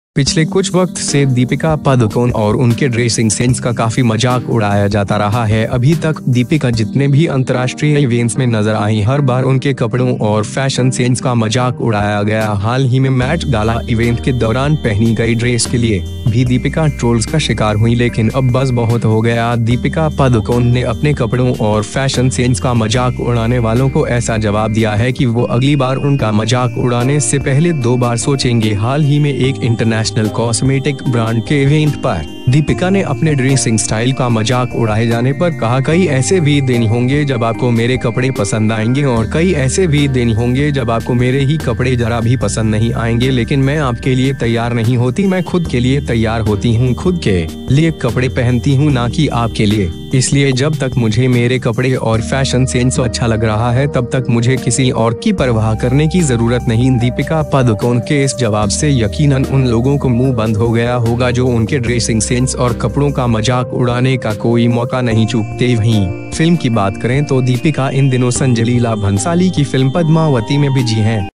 पिछले कुछ वक्त से दीपिका पादुकोण और उनके ड्रेसिंग सेंस का काफी मजाक उड़ाया जाता रहा है। अभी तक दीपिका जितने भी अंतर्राष्ट्रीय इवेंट्स में नजर आई, हर बार उनके कपड़ों और फैशन सेंस का मजाक उड़ाया गया। हाल ही में मैट गाला इवेंट के दौरान पहनी गई ड्रेस के लिए भी दीपिका ट्रोल्स का शिकार हुई, लेकिन अब बस बहुत हो गया। दीपिका पादुकोण ने अपने कपड़ों और फैशन सेंस का मजाक उड़ाने वालों को ऐसा जवाब दिया है कि वो अगली बार उनका मजाक उड़ाने से पहले 2 बार सोचेंगे। हाल ही में एक इंटरनेशनल कॉस्मेटिक ब्रांड के इवेंट पर दीपिका ने अपने ड्रेसिंग स्टाइल का मजाक उड़ाए जाने पर कहा, कई ऐसे भी दिन होंगे जब आपको मेरे कपड़े पसंद आएंगे और कई ऐसे भी दिन होंगे जब आपको मेरे ही कपड़े जरा भी पसंद नहीं आएंगे, लेकिन मैं आपके लिए तैयार नहीं होती, मैं खुद के लिए तैयार होती हूँ, खुद के लिए कपड़े पहनती हूँ, ना कि आपके लिए। इसलिए जब तक मुझे मेरे कपड़े और फैशन सेंस अच्छा लग रहा है तब तक मुझे किसी और की परवाह करने की जरूरत नहीं। दीपिका पादुकोण के इस जवाब से यकीनन उन लोगों को मुंह बंद हो गया होगा जो उनके ड्रेसिंग सेंस और कपड़ों का मजाक उड़ाने का कोई मौका नहीं चूकते। वहीं फिल्म की बात करें तो दीपिका इन दिनों संजय लीला भंसाली की फिल्म पद्मावती में बिजी हैं।